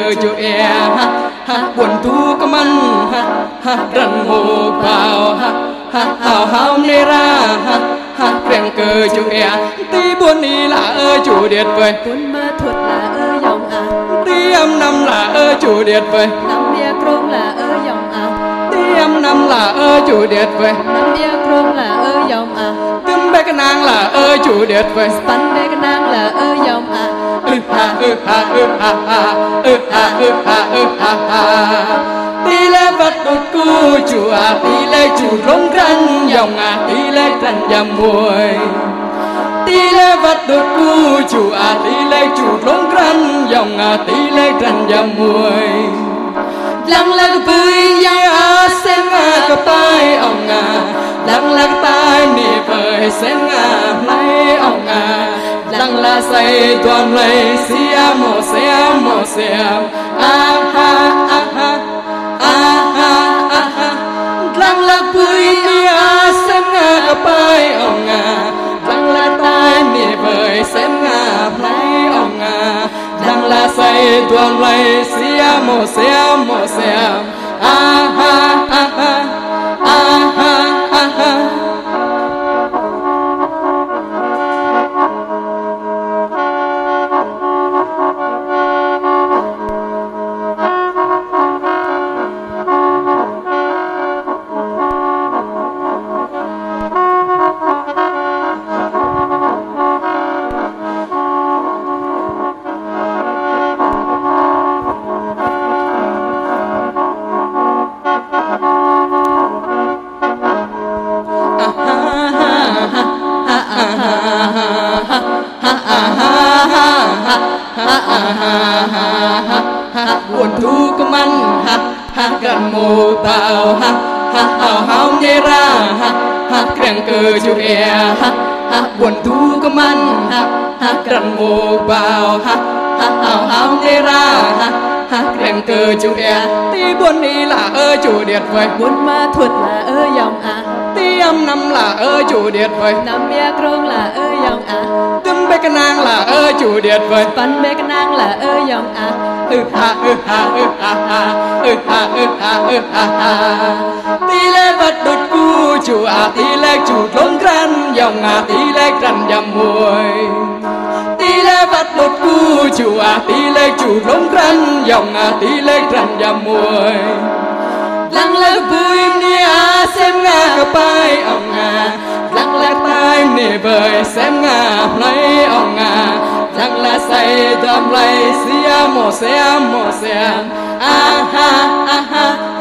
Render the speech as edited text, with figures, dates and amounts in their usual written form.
cơ cho em buồn thu có mắn rần mù vào hào hào nê ra kèn cơ cho em tí buồn đi là chủ điệt vời buồn mơ thuật là dòng tí âm năm là chủ điệt vời năm bia krong là dòng tí âm năm là chủ điệt vời năm bia krong là dòng tím bê cái nang là chủ điệt vời bắn bê cái nang là dòng tí lê vật đột cu chùa tí lê chủ rong răn dòng tí lê răn dầm mùi tí lê vật đột cu chùa tí lê chủ rong răn dòng tí lê răn dầm mùi lăng lăng bươi ya sen cái tay ông lăng lăng tay nỉ vời sen lấy ông lăng la say toàn lấy xiêm mồ xiêm lăng la bươi ya sen cái tay ông lăng la tay nỉ vời sen lấy ông lăng la say toàn lấy xiêm mồ xiêm buồn thu có mắn gần mù tàu hào nê ra kèn cơ cho em buồn thu có mắn gần mù vào hào nê ra kèn cơ cho em tí buồn đi là chủ điệt vời buồn ma thuật là dòng tí âm năm là chủ điệt vời năm bia krong là dòng tím bê cái nang là chủ điệt vời bắn bê cái nang là dòng tí lê vật đột cu chùa tí lê chủ rong răn dòng tí lê răn dầm mùi tí lê vật đột cu chùa tí lê chủ rong răn dòng tí lê răn dầm mùi lăng lê vui nia xem cái bay ông lăng lê tay nỉ vời xem lấy ông lăng lê say đầm lấy xiêm mồ xiêm